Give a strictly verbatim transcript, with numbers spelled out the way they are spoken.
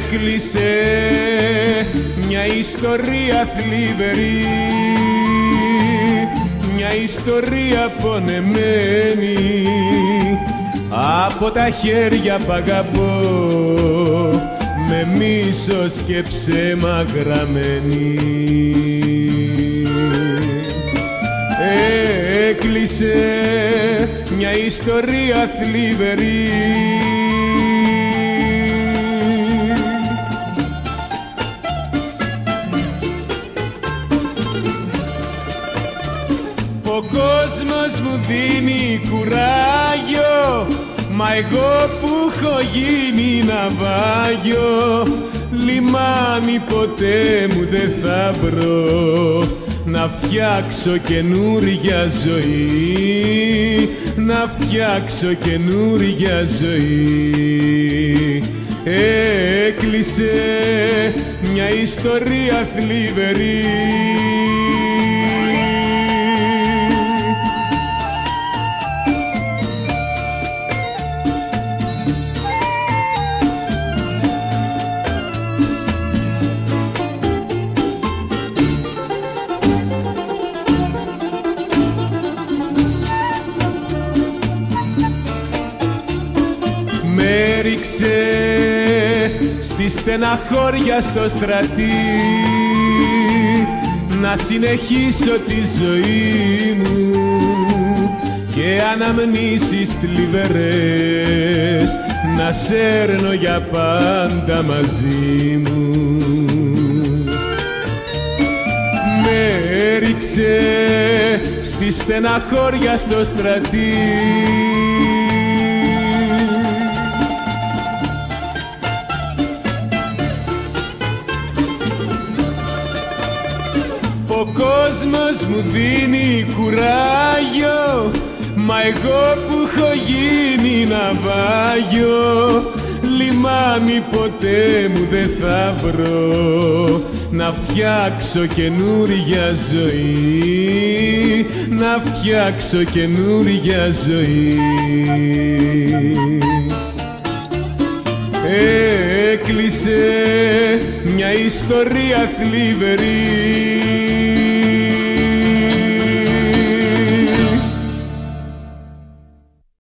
Έκλεισε μια ιστορία θλιβερή, μια ιστορία πονεμένη από τα χέρια που αγαπώ, με μίσος και ψέμα γραμμένη. Έκλεισε μια ιστορία θλιβερή, ο κόσμος μου δίνει κουράγιο, μα εγώ που έχω γίνει ναυάγιο, λιμάνι ποτέ μου δεν θα βρω, να φτιάξω καινούρια ζωή, να φτιάξω καινούρια ζωή. Έκλεισε μια ιστορία θλιβερή, με ρίξε στη στεναχώρια στο στρατή, να συνεχίσω τη ζωή μου και αναμνήσεις θλιβερές να σέρνω για πάντα μαζί μου. Με ρίξε στη στεναχώρια στο στρατή, ο κόσμος μου δίνει κουράγιο, μα εγώ που έχω γίνει ναυάγιο, λιμάνι ποτέ μου δεν θα βρω, να φτιάξω καινούρια ζωή, να φτιάξω καινούρια ζωή. Έκλεισε μια ιστορία θλιβερή,